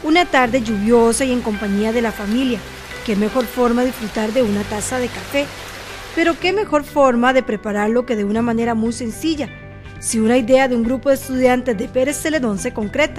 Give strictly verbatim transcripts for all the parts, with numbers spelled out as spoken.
Una tarde lluviosa y en compañía de la familia. Qué mejor forma de disfrutar de una taza de café. Pero qué mejor forma de prepararlo que de una manera muy sencilla, si una idea de un grupo de estudiantes de Pérez Celedón se concreta.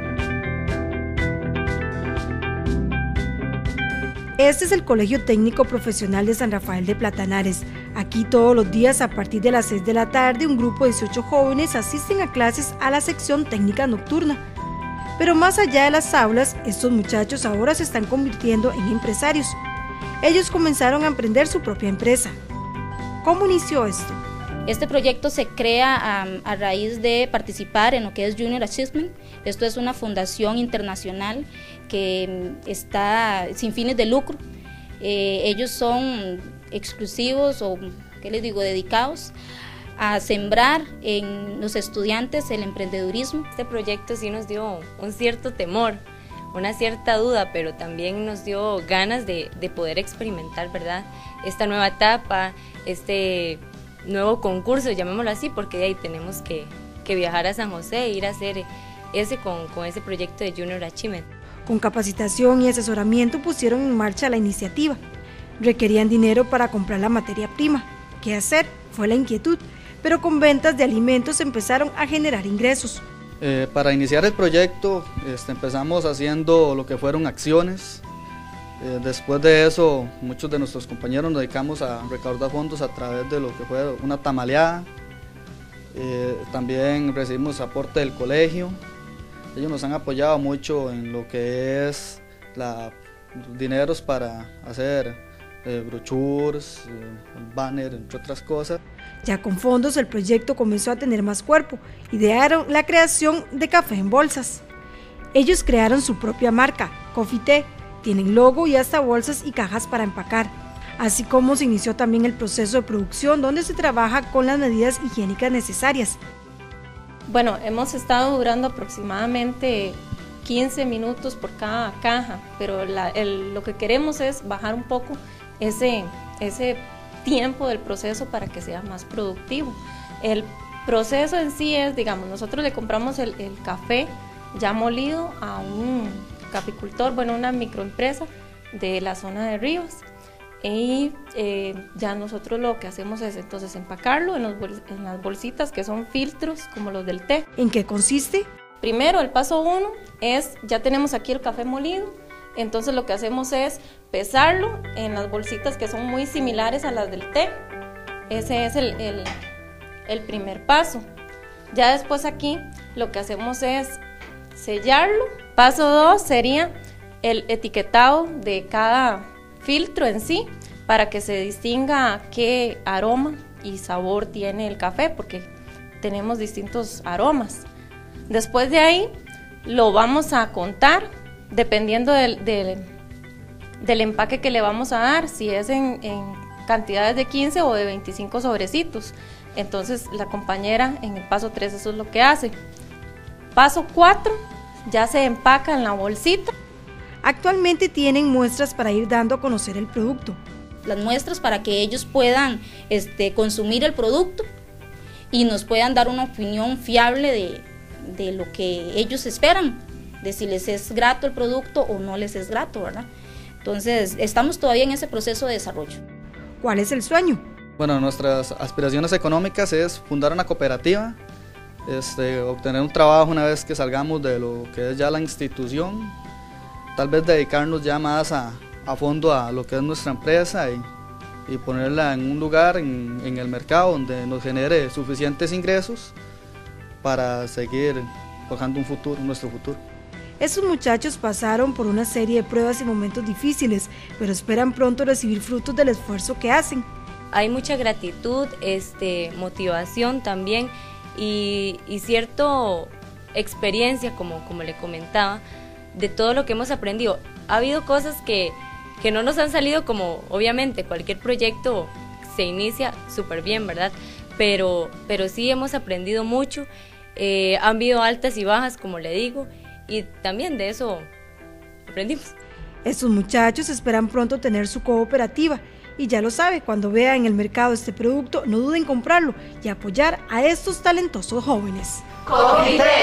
Este es el Colegio Técnico Profesional de San Rafael de Platanares. Aquí todos los días a partir de las seis de la tarde un grupo de dieciocho jóvenes asisten a clases a la sección técnica nocturna. Pero más allá de las aulas, estos muchachos ahora se están convirtiendo en empresarios. Ellos comenzaron a emprender su propia empresa. ¿Cómo inició esto? Este proyecto se crea a, a raíz de participar en lo que es Junior Achievement. Esto es una fundación internacional que está sin fines de lucro. Eh, ellos son exclusivos o, ¿qué les digo?, dedicados a sembrar en los estudiantes el emprendedurismo. Este proyecto sí nos dio un cierto temor, una cierta duda, pero también nos dio ganas de, de poder experimentar, ¿verdad?, esta nueva etapa, este nuevo concurso, llamémoslo así, porque de ahí tenemos que, que viajar a San José e ir a hacer ese con, con ese proyecto de Junior Achievement. Con capacitación y asesoramiento pusieron en marcha la iniciativa. Requerían dinero para comprar la materia prima. ¿Qué hacer? Fue la inquietud, pero con ventas de alimentos empezaron a generar ingresos. Eh, para iniciar el proyecto este, empezamos haciendo lo que fueron acciones. Eh, después de eso, muchos de nuestros compañeros nos dedicamos a recaudar fondos a través de lo que fue una tamaleada. Eh, también recibimos aporte del colegio. Ellos nos han apoyado mucho en lo que es la, dineros para hacer eh, brochures, eh, banner, entre otras cosas. Ya con fondos el proyecto comenzó a tener más cuerpo. Idearon la creación de café en bolsas. Ellos crearon su propia marca, Coffee Tea. Tienen logo y hasta bolsas y cajas para empacar. Así como se inició también el proceso de producción donde se trabaja con las medidas higiénicas necesarias. Bueno, hemos estado durando aproximadamente quince minutos por cada caja, pero la, el, lo que queremos es bajar un poco ese, ese tiempo del proceso para que sea más productivo. El proceso en sí es, digamos, nosotros le compramos el, el café ya molido a un caficultor, bueno, una microempresa de la zona de Rivas, y eh, ya nosotros lo que hacemos es entonces empacarlo en, los bol en las bolsitas que son filtros como los del té. ¿En qué consiste? Primero, el paso uno es, ya tenemos aquí el café molido, entonces lo que hacemos es pesarlo en las bolsitas que son muy similares a las del té. Ese es el, el, el primer paso. Ya después aquí lo que hacemos es sellarlo. Paso dos sería el etiquetado de cada filtro en sí, para que se distinga qué aroma y sabor tiene el café, porque tenemos distintos aromas. Después de ahí lo vamos a contar dependiendo del, del, del empaque que le vamos a dar, si es en, en cantidades de quince o de veinticinco sobrecitos. Entonces la compañera en el paso tres eso es lo que hace. Paso cuatro, ya se empaca en la bolsita. Actualmente tienen muestras para ir dando a conocer el producto. Las muestras para que ellos puedan este, consumir el producto y nos puedan dar una opinión fiable de, de lo que ellos esperan, de si les es grato el producto o no les es grato, ¿verdad? Entonces, estamos todavía en ese proceso de desarrollo. ¿Cuál es el sueño? Bueno, nuestras aspiraciones económicas es fundar una cooperativa, este, obtener un trabajo una vez que salgamos de lo que es ya la institución, tal vez dedicarnos ya más a, a fondo a lo que es nuestra empresa y, y ponerla en un lugar en, en el mercado donde nos genere suficientes ingresos para seguir forjando un futuro, nuestro futuro. Estos muchachos pasaron por una serie de pruebas y momentos difíciles, pero esperan pronto recibir frutos del esfuerzo que hacen. Hay mucha gratitud, este, motivación también y, y cierta experiencia, como, como le comentaba, de todo lo que hemos aprendido. Ha habido cosas que, que no nos han salido como, obviamente, cualquier proyecto se inicia súper bien, ¿verdad? Pero, pero sí hemos aprendido mucho, eh, han habido altas y bajas, como le digo, y también de eso aprendimos. Estos muchachos esperan pronto tener su cooperativa y ya lo sabe, cuando vea en el mercado este producto, no duden en comprarlo y apoyar a estos talentosos jóvenes. Coffee Tea.